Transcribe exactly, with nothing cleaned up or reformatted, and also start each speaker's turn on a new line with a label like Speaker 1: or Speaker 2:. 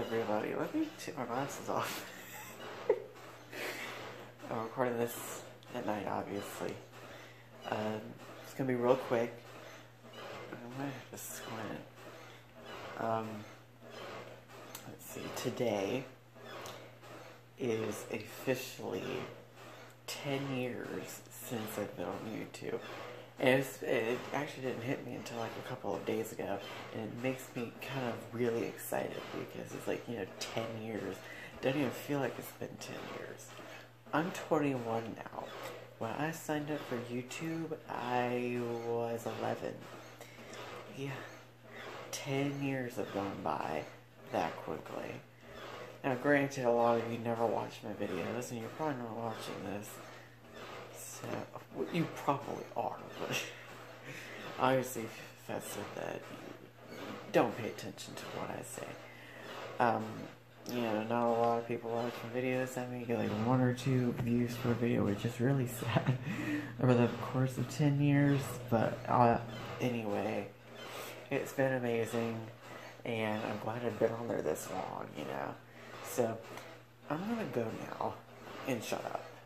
Speaker 1: everybody. Let me take my glasses off. I'm recording this at night, obviously. Um, it's gonna be real quick. I might have to squint. Um, let's see. Today is officially ten years since I've been on YouTube. And it's, it actually didn't hit me until like a couple of days ago, and it makes me kind of really excited because it's like, you know, ten years. Doesn't even feel like it's been ten years. I'm twenty-one now. When I signed up for YouTube, I was eleven. Yeah, ten years have gone by that quickly. Now, granted, a lot of you never watch my videos, and you're probably not watching this. So, well, you probably are, but obviously, if I said that, don't pay attention to what I say. Um, you know, not a lot of people watch my videos. I mean, get like one or two views per video, which is really sad over the course of ten years. But uh, anyway, it's been amazing, and I'm glad I've been on there this long, you know. So, I'm gonna go now and shut up.